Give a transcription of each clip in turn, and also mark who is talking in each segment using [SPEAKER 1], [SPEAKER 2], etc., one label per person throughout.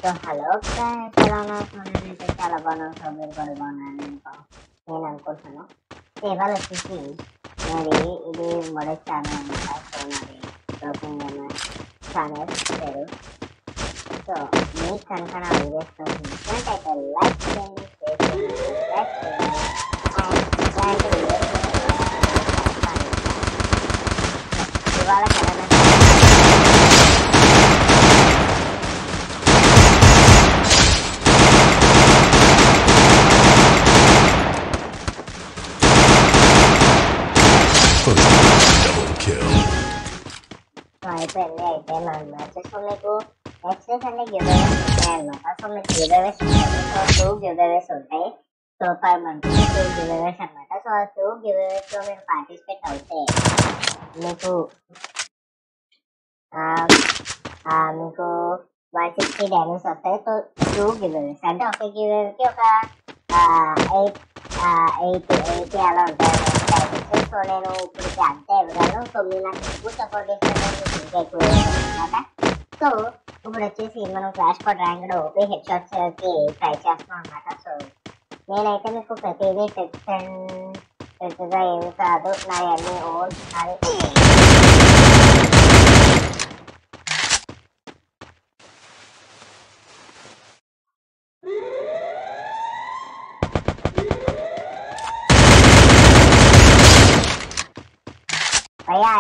[SPEAKER 1] So hello guys, ఎలా ఉన్నారు? నేనైతే చాలా బాగున్నాను. సో మీరు కూడా బాగున్నాను నేను అనుకుంటున్నాను. సో ఇవాళ వచ్చేసి ఇది మొదటి ఛానల్ అనమాట. సో నాది బ్రోకింగ్ గేమర్ ఛానల్ పేరు. సో మీకు కనుక నా వీడియోస్ నచ్చినట్టయితే లైక్ చేయండి, షేర్ చేయండి, సబ్స్క్రైబ్ చేయండి. అండ్ ఇలాంటి వీడియోస్ ఇవాళ కరోనా అయిపోయింది. మన మ్యాచెస్ మీకు నెక్స్ట్ అంటే గివ్అవేస్ ఉంటాయి అనమాట. సో మీకు గివ్అవేస్ ఉంటాయి. సో 2 గివ్అవేస్ ఉంటాయి. సో పర్ మంత్ 2 గివ్అవేస్ అనమాట. సో ఆ 2 గివ్అవేస్ లో మీరు పార్టిసిపేట్ అవుతే మీకు మీకు 160 డైమండ్స్ వస్తాయి. సో 2 గివ్అవేస్ అంటే ఒక గివ్అవేకి ఒక 80 అలా ఉంటాయి డైమండ్స్. సో నేను ఇప్పటికి అంతే ఇవ్వగలను. సో మీరు నాకు ఎక్కువ సపోర్ట్ చేస్తే మీకు ఇంకా ఎక్కువ అనమాట. సో ఇప్పుడు వచ్చేసి మనం clash code rank OP head shots కి ట్రై చేస్తాం అనమాట. సో నేనైతే మీకు ప్రతిదీ టిప్స్ అండ్ పెద్దగా ఏమి కాదు, నాది అన్ని ఓన్ నాది. భయ్యా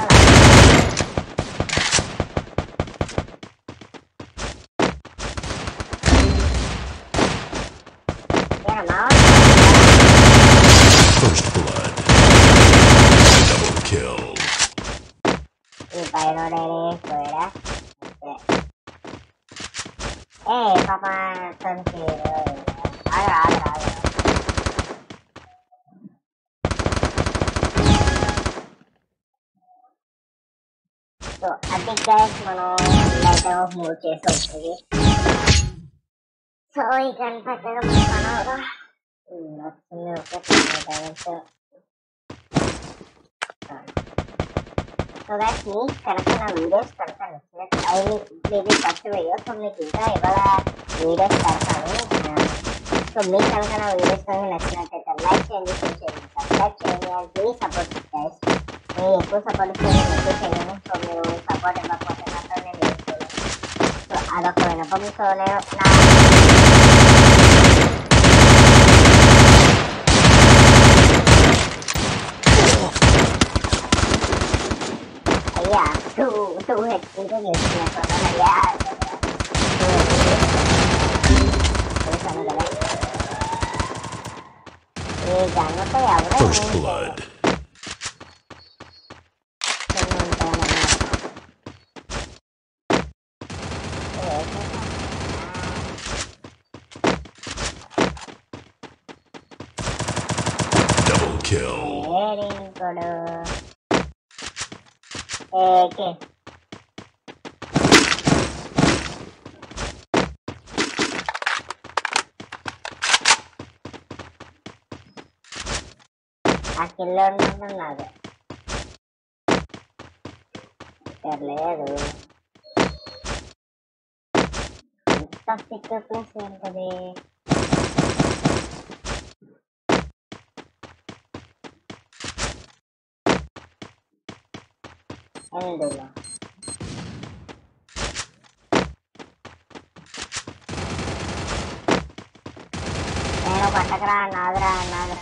[SPEAKER 2] First blood. Double kill.
[SPEAKER 1] ఈ పైనోడేని పోయాడా? ఏ పాప తనకి ఆగు. సో అది గైస్ మనం లైట్ మూవ్ చేసి వస్తుంది. సో ఈ కనిపెట్టగా మన పనవరా వస్తుంది. ఓకే సో గైస్ మీకు కనుక నా వీడియోస్ కనుక నచ్చినట్టు ఇది ఫస్ట్ వీడియో. సో మీకు ఇంకా ఇవాళ వీడియోస్ పెడతాను. సో మీకు కనుక నా వీడియోస్ కనుక నచ్చినట్టయితే లైక్ చేయండి, షేర్ చేయండి, సబ్స్క్రైబ్ చేయండి. And please support guys. మీరు ఎక్కువ సపోర్ట్ ఇస్తే నేను ఎక్కువ చేయను. సో మీరు సపోర్ట్ ఇవ్వకపోతే మాత్రం నేను ఏం చేయను. సో అదొక వినపం. సో నేను అయ్యా టూ హెచ్పీతో చేస్తున్నట్టున్నాను. అయ్యా చూసాను కదా ఈ గంగతో ఎవరో
[SPEAKER 2] First blood. Double kill.
[SPEAKER 1] Okay ఆ కిల్లో ఉంటున్నది లేదు. ఇంత సిక్స్ ప్లస్ ఏంటది? ఎందులో నేను పట్టకరా నాదరా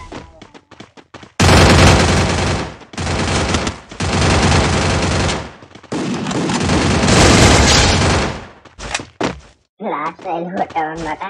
[SPEAKER 1] లాస్ట్ రైలు కొట్టామన్నమాట.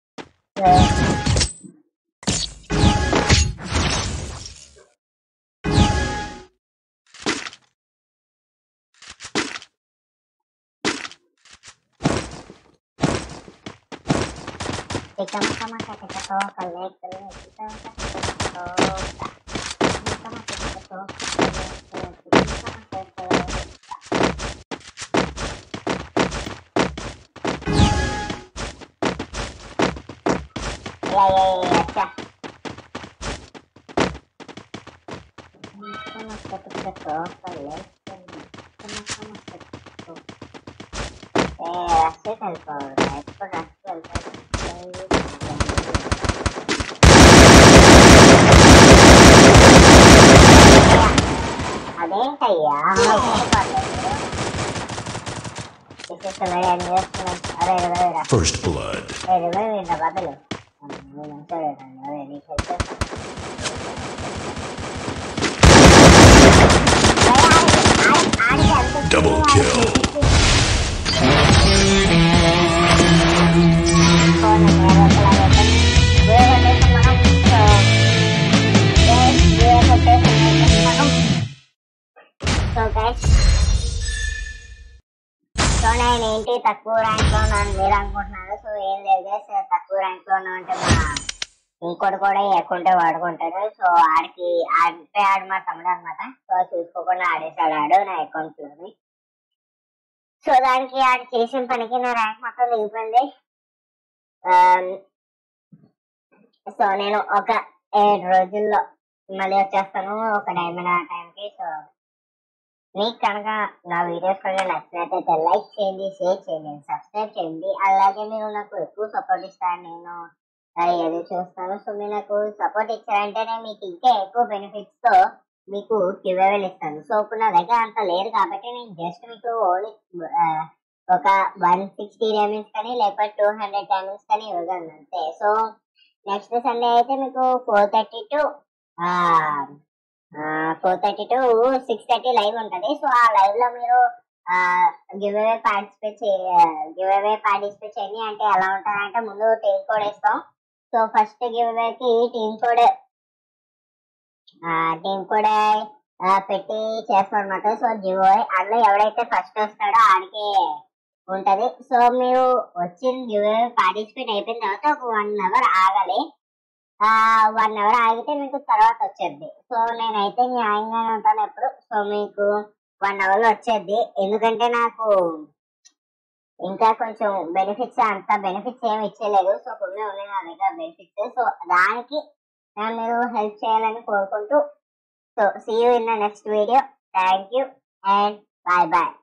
[SPEAKER 1] अच्छा రష్ వెళ్ళిపోవాలి ఎప్పుడు రష్ వెళ్తారు అదేంటయ్యా అరే
[SPEAKER 2] First blood.
[SPEAKER 1] బదులు
[SPEAKER 2] Double kill.
[SPEAKER 1] సో నేను ఏంటి తక్కువ ర్యాంక్ లో ఉన్నాను మీరు అనుకుంటున్నారు. సో ఏం లేదు తక్కువ ర్యాంక్ లో ఉన్నా అంటే మా ఇంకోటి కూడా ఈ అకౌంట్ వాడుకుంటాడు. సో ఆడికి ఆడు మా తమ్ముడు అనమాట. సో చూసుకోకుండా ఆడేసాడు ఆడు నా అకౌంట్ లోని. సో దానికి ఆడు చేసిన పనికి నా ర్యాంక్ మొత్తం దిగిపోయింది. సో నేను ఒక 7 రోజుల్లో మళ్ళీ వచ్చేస్తాను ఒక డైమండ్ ఆ టైంకి. సో మీకు కనుక నా వీడియోస్ కనుక నచ్చినట్లయితే లైక్ చేయండి, షేర్ చేయండి, సబ్స్క్రైబ్ చేయండి. అలాగే మీరు నాకు ఎక్కువ సపోర్ట్ ఇస్తారని నేను ఎదురు చూస్తాను. సో మీరు నాకు సపోర్ట్ ఇచ్చారంటేనే మీకు ఇంకా ఎక్కువ బెనిఫిట్స్ తో మీకు గివ్అవేలు ఇస్తాను. సో ఇప్పుడు నా దగ్గర అంత లేదు కాబట్టి నేను జస్ట్ మీకు ఓన్లీ ఒక 160 డైమండ్స్ కానీ లేకపోతే 200 డైమండ్స్ కానీ ఇవ్వగలను అంతే. సో నెక్స్ట్ సండే అయితే మీకు 4:30 to 6:30 లైవ్ ఉంటది. సో ఆ లైవ్ లో మీరు గివ్అవే పార్టిసిపేట్ చేయండి. అంటే ఎలా ఉంటుందంటే ముందు టీమ్ కోడ్ ఇస్తాం. సో ఫస్ట్ గివ్అవేకి టీమ్ కోడ్ పెట్టి చేస్తాం అనమాట. సో గివ్అవే అందులో ఎవడైతే ఫస్ట్ వస్తాడో ఆడికి ఉంటది. సో మీరు వచ్చిన గివ్అవే పార్టిసిపేట్ అయిపోయిన తర్వాత ఒక 1 hour ఆగాలి. 1 hour ఆగితే మీకు తర్వాత వచ్చేది. సో నేనైతే న్యాయంగానే ఉంటాను ఎప్పుడు. సో మీకు 1 hour లో వచ్చేది. ఎందుకంటే నాకు ఇంకా కొంచెం బెనిఫిట్స్ అంత బెనిఫిట్స్ ఏమి ఇచ్చేయలేదు. సో కొన్ని ఉన్నాయి నా దగ్గర బెనిఫిట్స్. సో దానికి మీరు హెల్ప్ చేయాలని కోరుకుంటూ so see you in the next video. Thank you and bye bye.